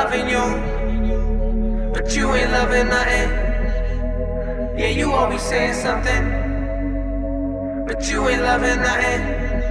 loving you, but you ain't loving nothing. Yeah, you always saying something, but you ain't loving nothing.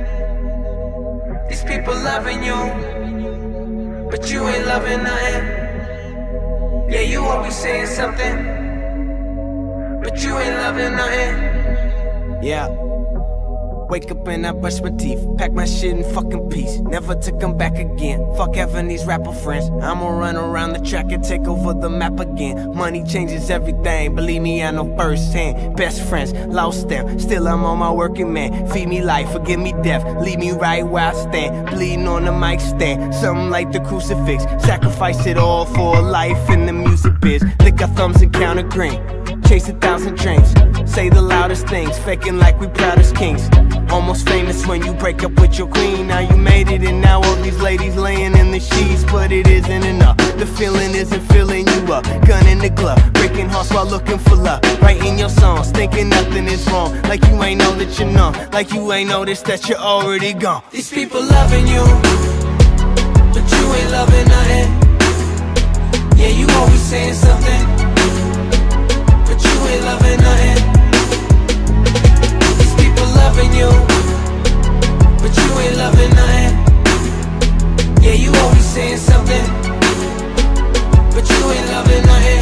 These people loving you, but you ain't loving nothing. Yeah, you always saying something, but you ain't loving nothing. Yeah. Wake up and I brush my teeth, pack my shit in fucking peace, never to come back again. Fuck having these rapper friends, I'ma run around the track and take over the map again. Money changes everything, believe me I know firsthand. Best friends, lost them, still I'm on my working man. Feed me life, forgive me death, leave me right where I stand. Bleeding on the mic stand, something like the crucifix. Sacrifice it all for a life in the music biz. Lick our thumbs and count a green, chase 1,000 dreams, say the loudest things, faking like we proud as kings. Almost famous when you break up with your queen. Now you made it and now all these ladies laying in the sheets, but it isn't enough. The feeling isn't filling you up. Gun in the glove, breaking hearts while looking for love. Writing your songs, thinking nothing is wrong, like you ain't know that you're numb, like you ain't noticed that you're already gone. These people loving you, but you ain't loving nothing. Yeah, you always saying something, but you ain't loving nothing. These people loving you, but you ain't loving nothing. Yeah, you always saying something, but you ain't loving nothing.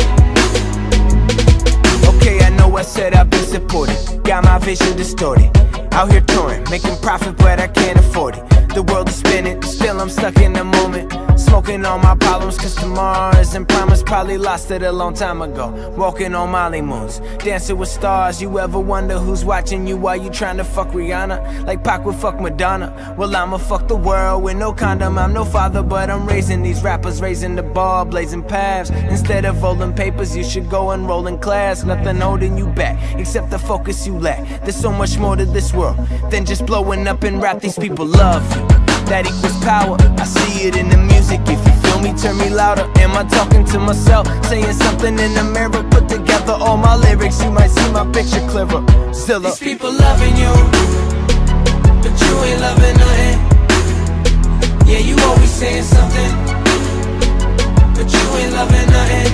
Okay, I know I said I've been supported, got my vision distorted. Out here touring, making profit but I can't afford it. The world is spinning, still I'm stuck in the moment. Smoking all my problems cause tomorrow isn't promised. Probably lost it a long time ago, walking on Molly moons, dancing with stars. You ever wonder who's watching you while you trying to fuck Rihanna? Like Pac would fuck Madonna. Well, I'ma fuck the world with no condom. I'm no father but I'm raising these rappers, raising the bar, blazing paths. Instead of rolling papers you should go and roll in class. Nothing holding you back except the focus you lack. There's so much more to this world than just blowing up in rap. These people love you, that equals power. I see it in the music. If you feel me, turn me louder. Am I talking to myself, saying something in the mirror? Put together all my lyrics, you might see my picture clearer. Zilla. These people loving you, but you ain't loving nothing. Yeah, you always saying something, but you ain't loving nothing.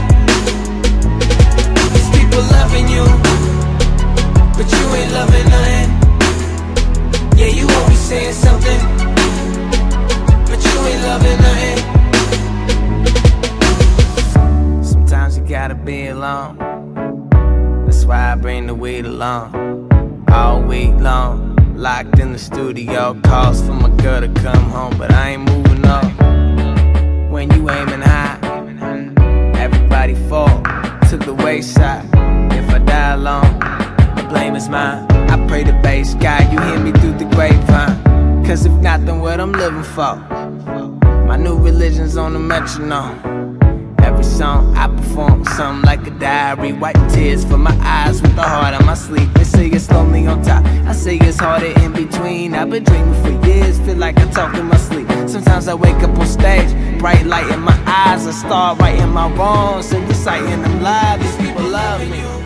These people loving you, but you ain't loving nothing. Yeah, you always saying something, but you ain't loving nothing. Sometimes you gotta be alone, that's why I bring the weed along. All week long, locked in the studio, calls for my girl to come home, but I ain't moving on. When you aiming high, everybody fall to the wayside. If I die alone, the blame is mine. I pray to base God, you hear me through the grapevine. Cause if not, then what I'm living for. My new religion's on the metronome. Every song I perform, something like a diary. Wiping tears from my eyes with the heart on my sleeve. They say it's lonely on top, I say it's harder in between. I've been dreaming for years, feel like I talk in my sleep. Sometimes I wake up on stage, bright light in my eyes. I start writing my wrongs and reciting them live. These people love me.